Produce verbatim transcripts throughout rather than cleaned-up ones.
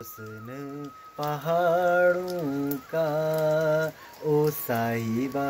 हुस्न पहाड़ों का ओ साहिबा,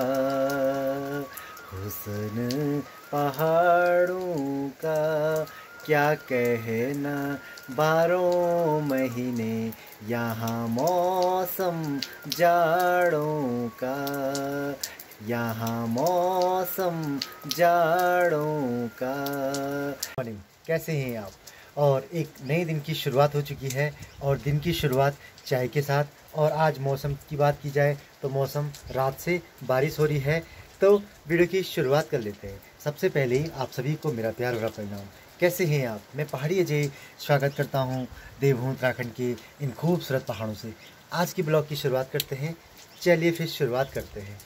हुस्न पहाड़ों का क्या कहना, बारह महीने यहाँ मौसम जाड़ों का, यहाँ मौसम जाड़ों का। मॉर्निंग, कैसे हैं आप? और एक नए दिन की शुरुआत हो चुकी है और दिन की शुरुआत चाय के साथ। और आज मौसम की बात की जाए तो मौसम रात से बारिश हो रही है, तो वीडियो की शुरुआत कर लेते हैं। सबसे पहले ही आप सभी को मेरा प्यार भरा प्रणाम। कैसे हैं आप? मैं पहाड़ी अजय स्वागत करता हूं देवभूमि उत्तराखंड के इन खूबसूरत पहाड़ों से। आज की ब्लॉग की शुरुआत करते हैं। चलिए फिर शुरुआत करते हैं।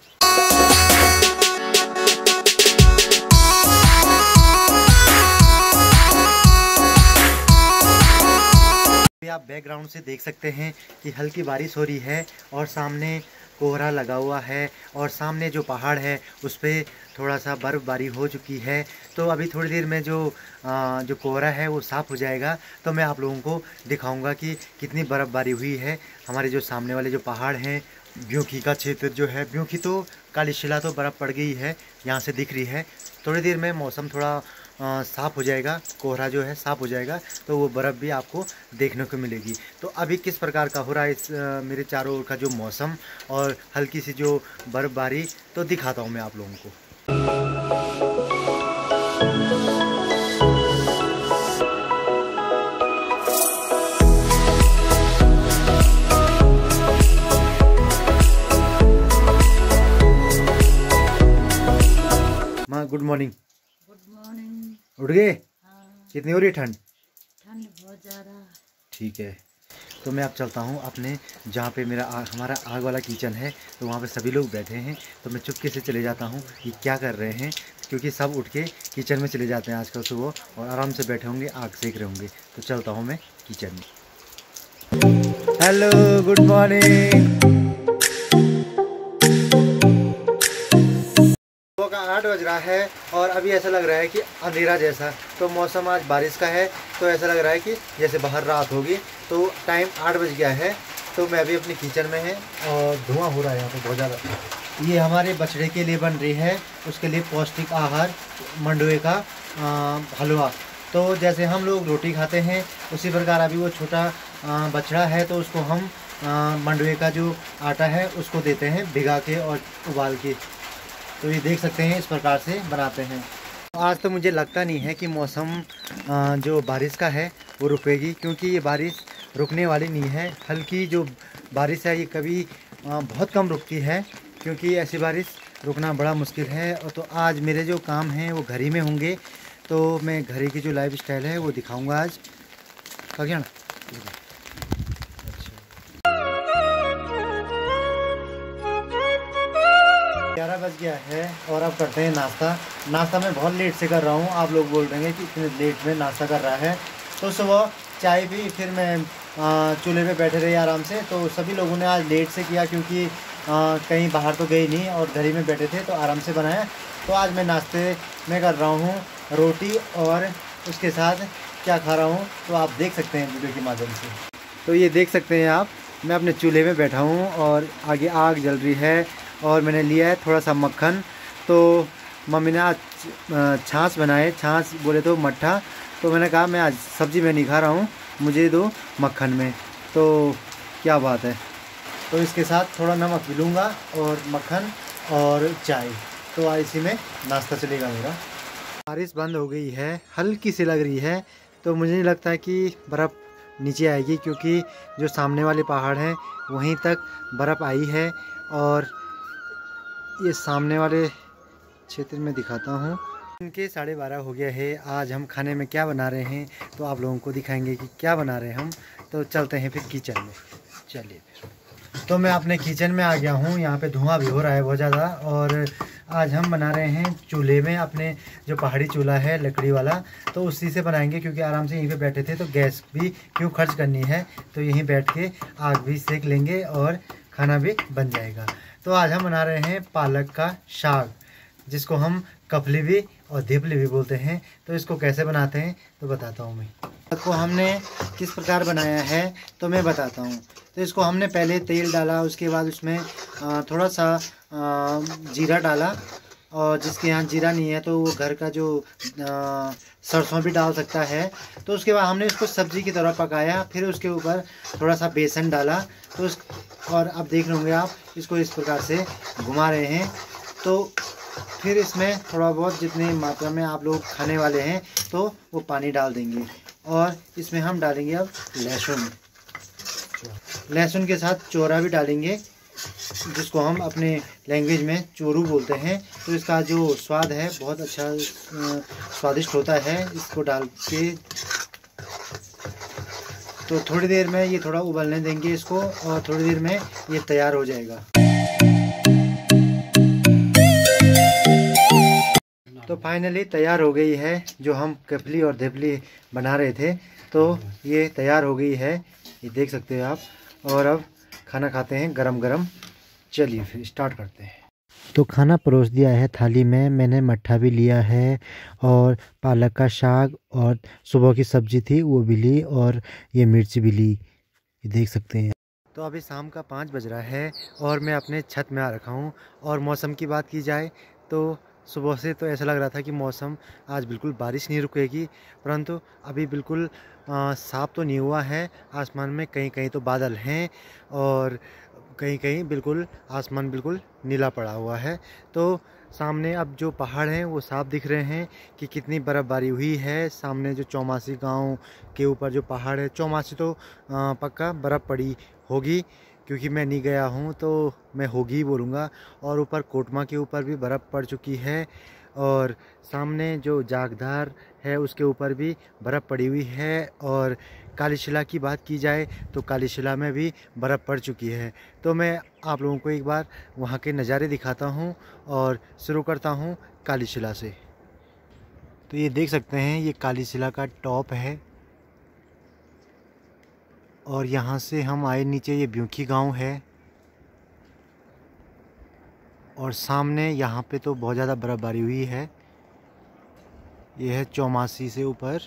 आप बैकग्राउंड से देख सकते हैं कि हल्की बारिश हो रही है और सामने कोहरा लगा हुआ है और सामने जो पहाड़ है उस पर थोड़ा सा बर्फ़बारी हो चुकी है। तो अभी थोड़ी देर में जो आ, जो कोहरा है वो साफ़ हो जाएगा तो मैं आप लोगों को दिखाऊंगा कि कितनी बर्फ़बारी हुई है। हमारे जो सामने वाले जो पहाड़ हैं, ब्योंकी का क्षेत्र जो है, ब्योंकी तो काली शिला तो बर्फ़ पड़ गई है, यहाँ से दिख रही है। थोड़ी देर में मौसम थोड़ा साफ़ हो जाएगा, कोहरा जो है साफ़ हो जाएगा तो वो बर्फ़ भी आपको देखने को मिलेगी। तो अभी किस प्रकार का हो रहा है इस आ, मेरे चारों ओर का जो मौसम और हल्की सी जो बर्फ़बारी, तो दिखाता हूँ मैं आप लोगों को। माँ गुड मॉर्निंग। Good morning. उठ गए? हाँ। कितनी हो रही है ठंड? ठंड बहुत ज़्यादा। ठीक है, तो मैं अब चलता हूँ अपने जहाँ पे मेरा आ, हमारा आग वाला किचन है, तो वहाँ पे सभी लोग बैठे हैं। तो मैं चुपके से चले जाता हूँ कि क्या कर रहे हैं, क्योंकि सब उठ के किचन में चले जाते हैं आजकल सुबह और आराम से बैठे होंगे, आग सेक रहे होंगे। तो चलता हूँ मैं किचन में। Hello, good morning. का आठ बज रहा है और अभी ऐसा लग रहा है कि अंधेरा जैसा, तो मौसम आज बारिश का है, तो ऐसा लग रहा है कि जैसे बाहर रात होगी। तो टाइम आठ बज गया है, तो मैं अभी अपने किचन में है और धुआं हो रहा है यहाँ पे बहुत ज़्यादा। ये हमारे बछड़े के लिए बन रही है, उसके लिए पौष्टिक आहार मंडुए का हलवा। तो जैसे हम लोग रोटी खाते हैं उसी प्रकार अभी वो छोटा बछड़ा है, तो उसको हम मंडुए का जो आटा है उसको देते हैं भिगा के और उबाल के। तो ये देख सकते हैं इस प्रकार से बनाते हैं। आज तो मुझे लगता नहीं है कि मौसम जो बारिश का है वो रुकेगी, क्योंकि ये बारिश रुकने वाली नहीं है। हल्की जो बारिश है ये कभी बहुत कम रुकती है, क्योंकि ऐसी बारिश रुकना बड़ा मुश्किल है। और तो आज मेरे जो काम हैं वो घर ही में होंगे, तो मैं घर की जो लाइफ स्टाइल है वो दिखाऊँगा आज। क्या ना ग्यारह बज गया है और अब करते हैं नाश्ता। नाश्ता मैं बहुत लेट से कर रहा हूँ, आप लोग बोल रहे हैं कि इतने लेट में नाश्ता कर रहा है। तो सुबह चाय पी, फिर मैं चूल्हे पे बैठे रहे आराम से। तो सभी लोगों ने आज लेट से किया, क्योंकि आ, कहीं बाहर तो गए नहीं और घर ही में बैठे थे, तो आराम से बनाया। तो आज मैं नाश्ते में कर रहा हूँ रोटी और उसके साथ क्या खा रहा हूँ, तो आप देख सकते हैं वीडियो के माध्यम से। तो ये देख सकते हैं आप, मैं अपने चूल्हे में बैठा हूँ और आगे आग जल रही है और मैंने लिया है थोड़ा सा मक्खन। तो मम्मी ने आज छाछ बनाए, छाछ बोले तो मट्ठा, तो मैंने कहा मैं आज सब्ज़ी में नहीं खा रहा हूँ, मुझे दो मक्खन में। तो क्या बात है, तो इसके साथ थोड़ा नमक भी लूँगा और मक्खन और चाय, तो आज इसी में नाश्ता चलेगा मेरा। बारिश बंद हो गई है, हल्की सी लग रही है, तो मुझे नहीं लगता कि बर्फ़ नीचे आएगी, क्योंकि जो सामने वाले पहाड़ हैं वहीं तक बर्फ़ आई है। और ये सामने वाले क्षेत्र में दिखाता हूँ। इनके साढ़े बारह हो गया है। आज हम खाने में क्या बना रहे हैं तो आप लोगों को दिखाएंगे कि क्या बना रहे हैं हम। तो चलते हैं फिर किचन में। चलिए फिर। तो मैं अपने किचन में आ गया हूँ। यहाँ पे धुआं भी हो रहा है बहुत ज़्यादा, और आज हम बना रहे हैं चूल्हे में, अपने जो पहाड़ी चूल्हा है लकड़ी वाला, तो उसी से बनाएंगे, क्योंकि आराम से यहीं पे बैठे थे तो गैस भी क्यों खर्च करनी है, तो यहीं बैठ के आग भी सेक लेंगे और खाना भी बन जाएगा। तो आज हम बना रहे हैं पालक का साग, जिसको हम कफली भी और धिपली भी बोलते हैं। तो इसको कैसे बनाते हैं तो बताता हूँ मैं। को हमने किस प्रकार बनाया है तो मैं बताता हूँ। तो इसको हमने पहले तेल डाला, उसके बाद उसमें थोड़ा सा जीरा डाला, और जिसके यहाँ जीरा नहीं है तो वो घर का जो सरसों भी डाल सकता है। तो उसके बाद हमने इसको सब्ज़ी की तरह पकाया, फिर उसके ऊपर थोड़ा सा बेसन डाला। तो उस और अब देख लोगे आप, इसको इस प्रकार से घुमा रहे हैं। तो फिर इसमें थोड़ा बहुत जितनी मात्रा में आप लोग खाने वाले हैं तो वो पानी डाल देंगे, और इसमें हम डालेंगे अब लहसुन। लहसुन के साथ चोरा भी डालेंगे, जिसको हम अपने लैंग्वेज में चोरू बोलते हैं। तो इसका जो स्वाद है बहुत अच्छा स्वादिष्ट होता है। इसको डाल के तो थोड़ी देर में ये थोड़ा उबलने देंगे इसको, और थोड़ी देर में ये तैयार हो जाएगा। तो फाइनली तैयार हो गई है जो हम कपली और धेपली बना रहे थे। तो ये तैयार हो गई है, ये देख सकते हो आप। और अब खाना खाते हैं गरम गरम। चलिए फिर स्टार्ट करते हैं। तो खाना परोस दिया है थाली में। मैंने मट्ठा भी लिया है, और पालक का साग, और सुबह की सब्जी थी वो भी ली, और ये मिर्च भी ली, ये देख सकते हैं। तो अभी शाम का पाँच बज रहा है और मैं अपने छत में आ रखा हूँ। और मौसम की बात की जाए तो सुबह से तो ऐसा लग रहा था कि मौसम आज बिल्कुल बारिश नहीं रुकेगी, परंतु अभी बिल्कुल साफ़ तो नहीं हुआ है। आसमान में कहीं कहीं तो बादल हैं, और कहीं कहीं बिल्कुल आसमान बिल्कुल नीला पड़ा हुआ है। तो सामने अब जो पहाड़ हैं वो साफ दिख रहे हैं कि कितनी बर्फ़बारी हुई है। सामने जो चौमासी गांव के ऊपर जो पहाड़ है, चौमासी तो पक्का बर्फ़ पड़ी होगी, क्योंकि मैं नहीं गया हूँ तो मैं होगी ही बोलूँगा। और ऊपर कोटमा के ऊपर भी बर्फ़ पड़ चुकी है, और सामने जो जागधार है उसके ऊपर भी बर्फ़ पड़ी हुई है। और कालीशिला की बात की जाए तो कालीशिला में भी बर्फ़ पड़ चुकी है। तो मैं आप लोगों को एक बार वहाँ के नज़ारे दिखाता हूँ, और शुरू करता हूँ कालीशिला से। तो ये देख सकते हैं, ये कालीशिला का टॉप है, और यहाँ से हम आए नीचे, ये ब्यूखी गांव है। और सामने यहाँ पे तो बहुत ज़्यादा बर्फ़बारी हुई है। ये है चौमासी से ऊपर,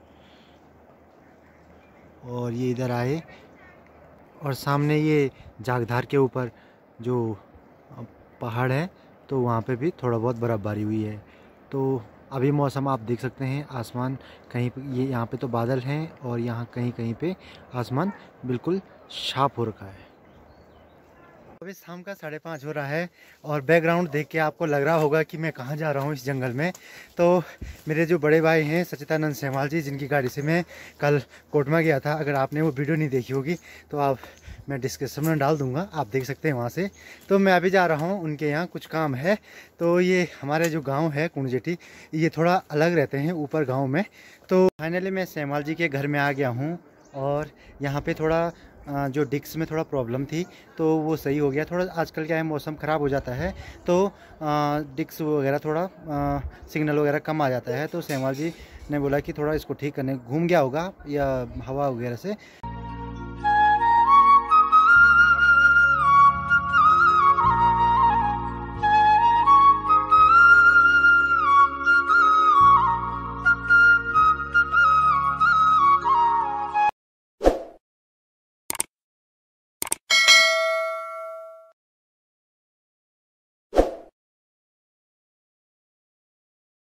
और ये इधर आए, और सामने ये जागधार के ऊपर जो पहाड़ है तो वहाँ पे भी थोड़ा बहुत बर्फ़बारी हुई है। तो अभी मौसम आप देख सकते हैं, आसमान कहीं पे ये यहाँ पे तो बादल हैं, और यहाँ कहीं कहीं पे आसमान बिल्कुल साफ हो रखा है। अभी शाम का साढ़े पाँच हो रहा है, और बैकग्राउंड देख के आपको लग रहा होगा कि मैं कहाँ जा रहा हूँ इस जंगल में। तो मेरे जो बड़े भाई हैं सचिदानंद सेहवाल जी, जिनकी गाड़ी से मैं कल कोटमा गया था, अगर आपने वो वीडियो नहीं देखी होगी तो आप मैं डिस्क्रिप्शन में डाल दूंगा, आप देख सकते हैं वहाँ से। तो मैं अभी जा रहा हूँ उनके यहाँ, कुछ काम है। तो ये हमारे जो गाँव है कुंडजेठी, ये थोड़ा अलग रहते हैं ऊपर गाँव में। तो फाइनली मैं सेहवाल जी के घर में आ गया हूँ, और यहाँ पे थोड़ा जो डिस्क में थोड़ा प्रॉब्लम थी तो वो सही हो गया। थोड़ा आजकल क्या है, मौसम ख़राब हो जाता है तो डिस्क वगैरह थोड़ा सिग्नल वगैरह कम आ जाता है। तो सेहवाल जी ने बोला कि थोड़ा इसको ठीक करने घूम गया होगा या हवा वगैरह से,